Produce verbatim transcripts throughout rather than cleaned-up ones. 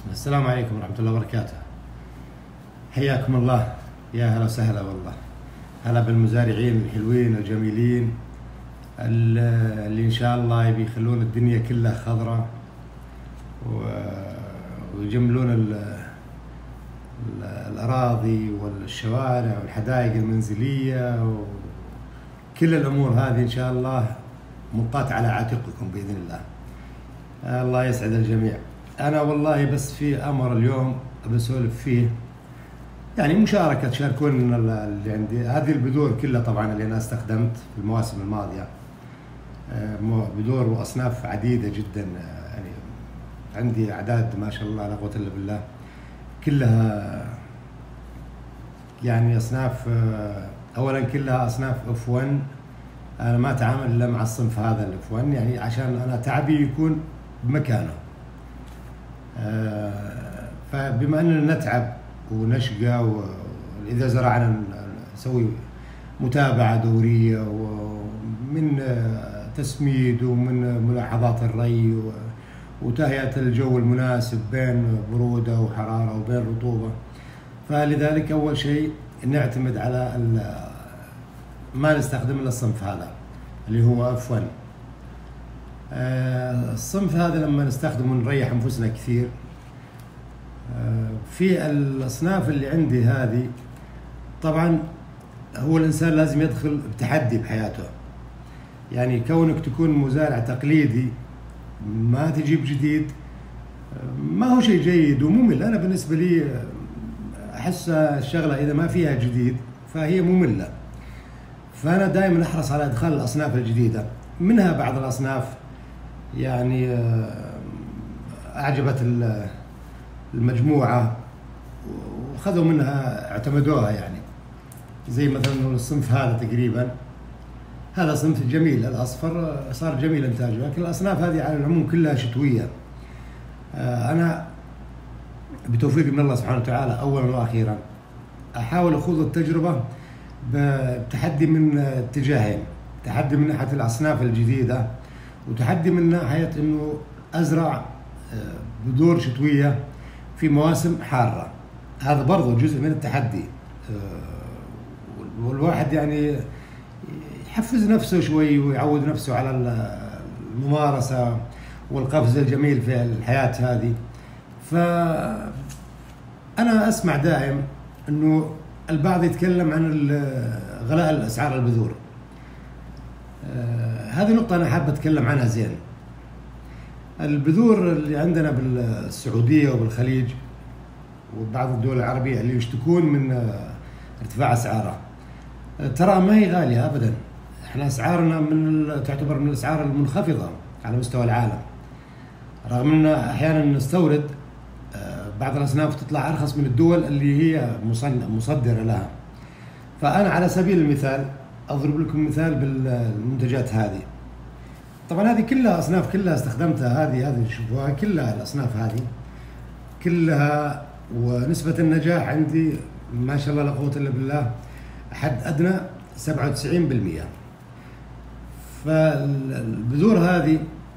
السلام عليكم ورحمة الله وبركاته. حياكم الله، يا هلا وسهلا والله. هلا بالمزارعين الحلوين الجميلين اللي إن شاء الله يبي يخلون الدنيا كلها خضراء ويجملون الأراضي والشوارع والحدائق المنزلية وكل الأمور هذه إن شاء الله ملقاة على عاتقكم بإذن الله. الله يسعد الجميع. أنا والله بس في أمر اليوم بسولف فيه، يعني مشاركة تشاركون اللي عندي. هذه البذور كلها طبعا اللي أنا استخدمت في المواسم الماضية، بذور وأصناف عديدة جدا، يعني عندي أعداد ما شاء الله لا قوة إلا بالله، كلها يعني أصناف. أولا كلها أصناف اف واحد. أنا ما أتعامل إلا مع الصنف هذا الاف واحد، يعني عشان أنا تعبي يكون بمكانه. فبما أننا نتعب ونشقى، وإذا زرعنا نسوي متابعة دورية ومن تسميد ومن ملاحظات الري وتهيئة الجو المناسب بين برودة وحرارة وبين رطوبة، فلذلك أول شيء نعتمد على ما نستخدم إلا الصنف هذا اللي هو اف واحد. الصنف هذا لما نستخدمه نريح أنفسنا كثير. في الأصناف اللي عندي هذه طبعا هو الإنسان لازم يدخل بتحدي بحياته، يعني كونك تكون مزارع تقليدي ما تجيب جديد ما هو شيء جيد وممل. أنا بالنسبة لي أحس الشغلة إذا ما فيها جديد فهي مملة، فأنا دائما أحرص على إدخال الأصناف الجديدة. منها بعض الأصناف يعني أعجبت المجموعة وخذوا منها اعتمدوها، يعني زي مثلا الصنف هذا تقريبا، هذا صنف جميل الأصفر صار جميل إنتاجه، لكن الأصناف هذه على العموم كلها شتوية. أنا بتوفيق من الله سبحانه وتعالى أولا وأخيرا أحاول أخوض التجربة بتحدي من اتجاهين، تحدي من ناحية الأصناف الجديدة وتحدي من ناحية أنه أزرع بذور شتوية في مواسم حارة. هذا برضو جزء من التحدي، والواحد يعني يحفز نفسه شوي ويعود نفسه على الممارسة والقفز الجميل في الحياة هذه. فأنا أسمع دائم أنه البعض يتكلم عن غلاء الأسعار البذور. هذه نقطة أنا حابة أتكلم عنها زين. البذور اللي عندنا بالسعودية وبالخليج وبعض الدول العربية اللي يشتكون من ارتفاع أسعارها، ترى ما هي غالية أبدا. احنا أسعارنا من تعتبر من الأسعار المنخفضة على مستوى العالم، رغم أن أحيانا نستورد بعض الأصناف تطلع أرخص من الدول اللي هي مصدرة لها. فأنا على سبيل المثال أضرب لكم مثال بالمنتجات هذه. طبعا هذه كلها أصناف كلها استخدمتها، هذه هذه شوفوها كلها الأصناف هذه كلها، ونسبة النجاح عندي ما شاء الله لا قوة إلا بالله حد أدنى سبعة وتسعين بالمئة. فالبذور هذه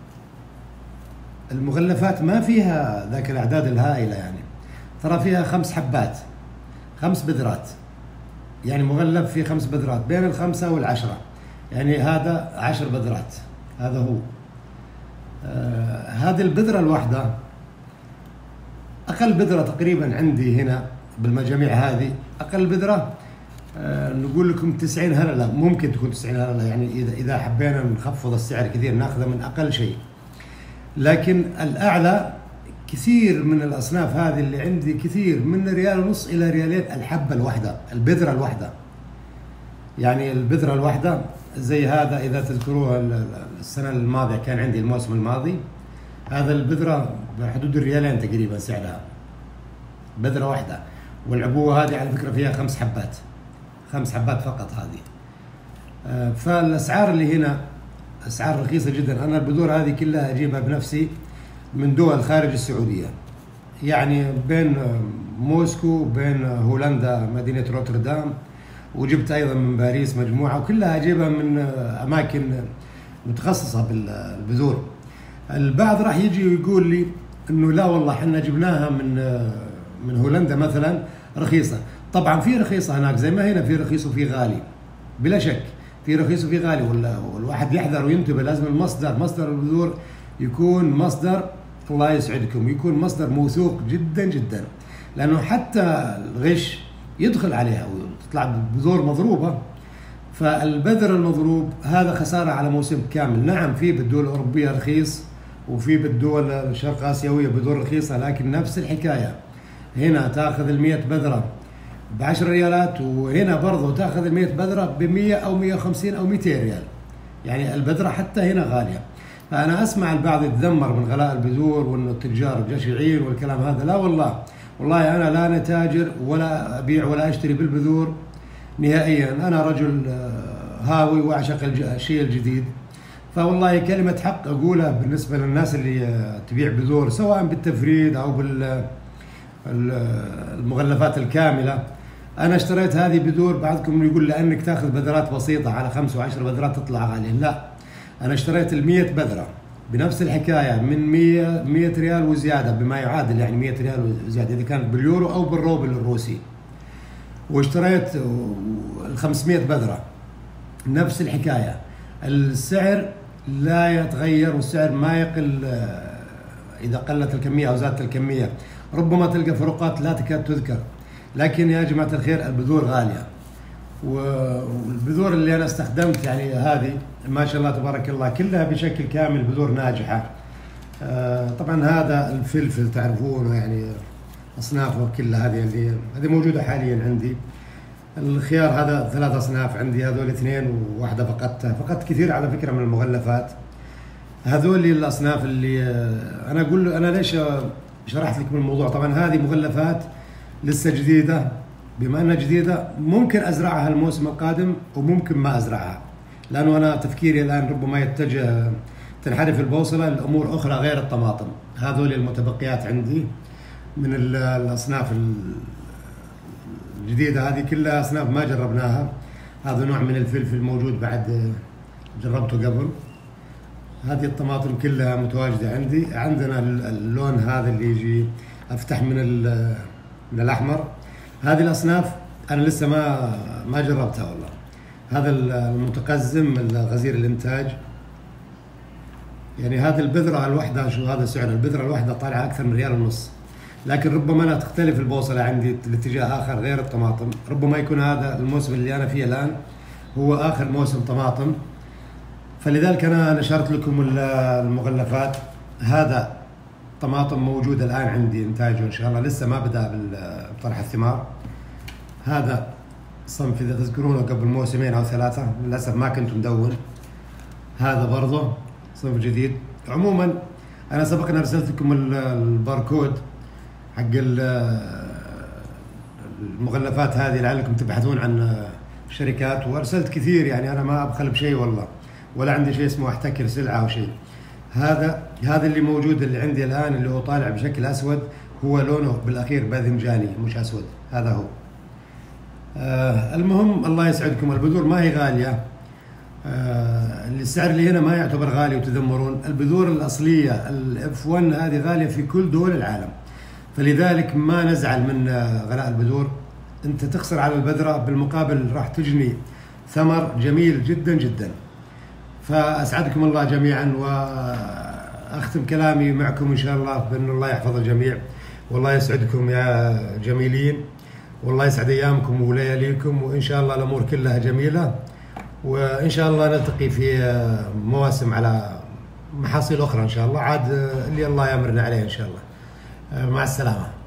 المغلفات ما فيها ذاك الأعداد الهائلة، يعني ترى فيها خمس حبات، خمس بذرات، يعني مغلف فيه خمس بذرات بين الخمسة والعشرة، يعني هذا عشر بذرات. هذا هو آه هذه البذرة الواحدة أقل بذرة تقريبا عندي هنا بالمجاميع هذه، أقل بذرة آه نقول لكم تسعين هللة، ممكن تكون تسعين هللة، يعني إذا إذا حبينا نخفض السعر كثير ناخذه من أقل شيء. لكن الأعلى كثير من الأصناف هذه اللي عندي كثير من ريال ونص إلى ريالين الحبة الواحدة، البذرة الواحدة. يعني البذرة الواحدة زي هذا إذا تذكروها السنة الماضية كان عندي الموسم الماضي، هذا البذرة بحدود الريالين تقريبا سعرها، بذرة واحدة. والعبوة هذه على فكرة فيها خمس حبات، خمس حبات فقط هذه. فالأسعار اللي هنا أسعار رخيصة جدا. أنا البذور هذه كلها أجيبها بنفسي من دول خارج السعودية، يعني بين موسكو بين هولندا مدينة روتردام، وجبت أيضا من باريس مجموعة، وكلها أجيبها من أماكن متخصصة بالبذور. البعض راح يجي ويقول لي انه لا والله احنا جبناها من من هولندا مثلا رخيصه. طبعا في رخيصه هناك زي ما هنا، في رخيص وفي غالي بلا شك، في رخيص وفي غالي، والواحد يحذر وينتبه. لازم المصدر، مصدر البذور يكون مصدر، الله يسعدكم، يكون مصدر موثوق جدا جدا، لانه حتى الغش يدخل عليها وتطلع بذور مضروبه. فالبذر المضروب هذا خساره على موسم كامل. نعم في بالدول الاوروبيه رخيص، وفي بالدول الشرق اسيويه بذور رخيصه، لكن نفس الحكايه. هنا تاخذ المية بذره بعشر ريالات، وهنا برضه تاخذ المية بذره بمية او مية وخمسين او ميتين ريال. يعني البذره حتى هنا غاليه. فانا اسمع البعض يتذمر من غلاء البذور وانه التجار جشعين والكلام هذا. لا والله، والله انا لا نتاجر ولا ابيع ولا اشتري بالبذور نهائيا. انا رجل هاوي واعشق الشيء الجديد. فوالله كلمه حق اقولها بالنسبه للناس اللي تبيع بذور سواء بالتفريد او بالمغلفات الكامله. انا اشتريت هذه بذور، بعضكم يقول لانك تاخذ بذرات بسيطه على خمس وعشر بذرات تطلع غاليه. لا، انا اشتريت المية بذره بنفس الحكايه من مية مية ريال وزياده، بما يعادل يعني مية ريال وزياده اذا كانت باليورو او بالروبل الروسي. واشتريت ال خمسمية بذره نفس الحكايه. السعر لا يتغير، والسعر ما يقل اذا قلت الكميه او زادت الكميه. ربما تلقى فروقات لا تكاد تذكر. لكن يا جماعه الخير البذور غاليه، والبذور اللي انا استخدمت يعني هذه ما شاء الله تبارك الله كلها بشكل كامل بذور ناجحه. طبعا هذا الفلفل تعرفونه، يعني اصنافه كلها هذه اللي هذه موجوده حاليا عندي. الخيار هذا ثلاث اصناف عندي، هذول اثنين وواحده فقدتها. فقدت كثير على فكره من المغلفات. هذول الاصناف اللي انا اقول انا ليش شرحت لكم الموضوع. طبعا هذه مغلفات لسه جديده، بما انها جديده ممكن ازرعها الموسم القادم وممكن ما ازرعها، لانه انا تفكيري الان ربما يتجه تنحرف البوصله لامور اخرى غير الطماطم. هذول المتبقيات عندي من الاصناف الجديده، هذه كلها اصناف ما جربناها. هذا نوع من الفلفل موجود بعد جربته قبل. هذه الطماطم كلها متواجده عندي. عندنا اللون هذا اللي يجي افتح من من الاحمر. هذه الاصناف انا لسه ما ما جربتها والله. هذا المتقزم غزير الانتاج، يعني هذه البذره الواحده، شو هذا سعر البذره الواحده طالعه اكثر من ريال ونص. لكن ربما انا تختلف البوصله عندي لاتجاه اخر غير الطماطم. ربما يكون هذا الموسم اللي انا فيه الان هو اخر موسم طماطم، فلذلك انا نشرت لكم المغلفات. هذا طماطم موجود الان عندي انتاجه ان شاء الله، لسه ما بدا بطرح الثمار. هذا صنف اذا تذكرونه قبل موسمين او ثلاثه، للاسف ما كنت مدون. هذا برضه صنف جديد. عموما انا سبق ان ارسلت لكم الباركود حق المغلفات هذه لعلكم تبحثون عن شركات، وارسلت كثير. يعني انا ما ابخل بشيء والله، ولا عندي شيء اسمه احتكر سلعه او شيء. هذا هذا اللي موجود اللي عندي الان اللي هو طالع بشكل اسود، هو لونه بالاخير باذنجاني مش اسود. هذا هو. آه المهم الله يسعدكم. البذور ما هي غاليه. آه السعر اللي هنا ما يعتبر غالي وتذمرون. البذور الاصليه الاف واحد هذه غاليه في كل دول العالم، فلذلك ما نزعل من غلاء البذور. انت تخسر على البذره، بالمقابل راح تجني ثمر جميل جدا جدا. فاسعدكم الله جميعا، واختم كلامي معكم ان شاء الله بان الله يحفظ الجميع، والله يسعدكم يا جميلين، والله يسعد ايامكم ولياليكم، وان شاء الله الامور كلها جميله، وان شاء الله نلتقي في مواسم على محاصيل اخرى ان شاء الله، عاد اللي الله يامرنا عليه ان شاء الله. مع السلامه.